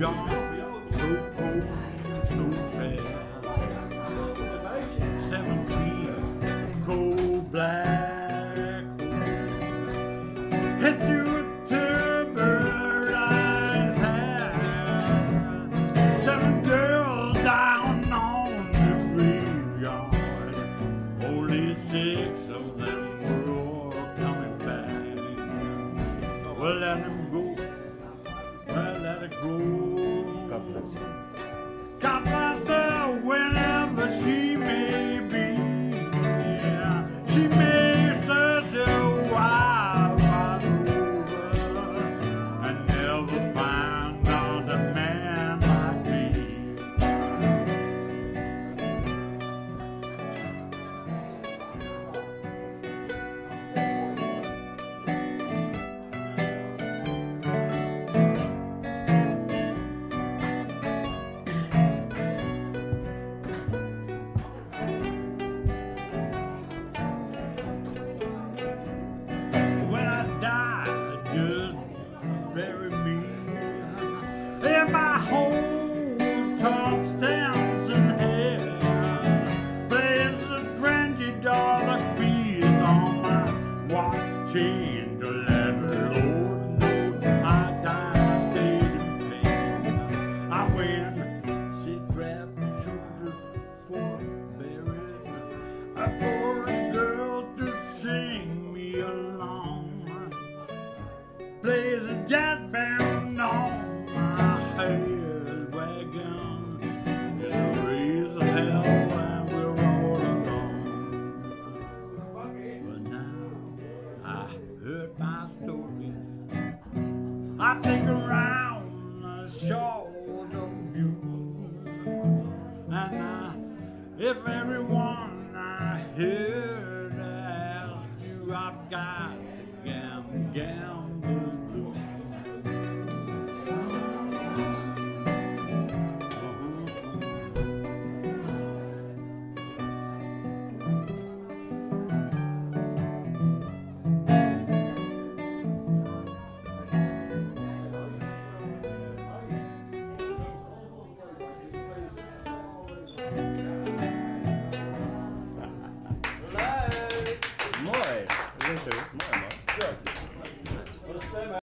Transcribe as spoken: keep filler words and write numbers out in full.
gone so cold, so fast. Seventeen cold black holes hit you with turbulent hand. Seven girls down on the graveyard, only six of them were all coming back. Well, let them go. Well, let it go. God bless you. God bless her whenever she may be. Yeah, she may search a while, wide over and never find out a man like me. When I die, just bury me in my whole top stamps and hair. Place a twenty dollar piece on my watch chain to let the Lord know I died, I stayed in pain. I went, she grabbed the shoulders for buried a chorus girl to sing me along. Plays a jazz band on my head wagon. It's a raise of hell and we're all alone. But now I heard my story. I take around a short of you. And I, if everyone I hear to ask you, I've got the gam gambler's blues. Mooi. Dat is leuk. Mooi man.